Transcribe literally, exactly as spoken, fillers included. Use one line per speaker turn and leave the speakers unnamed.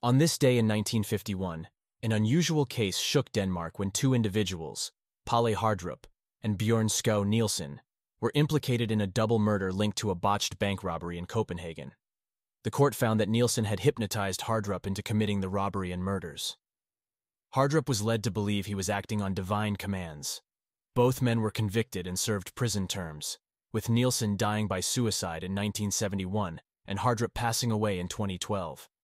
On this day in nineteen fifty-one, an unusual case shook Denmark when two individuals, Palle Hardrup and Bjørn Schouw Nielsen, were implicated in a double murder linked to a botched bank robbery in Copenhagen. The court found that Nielsen had hypnotized Hardrup into committing the robbery and murders. Hardrup was led to believe he was acting on divine commands. Both men were convicted and served prison terms, with Nielsen dying by suicide in nineteen seventy-one and Hardrup passing away in twenty twelve.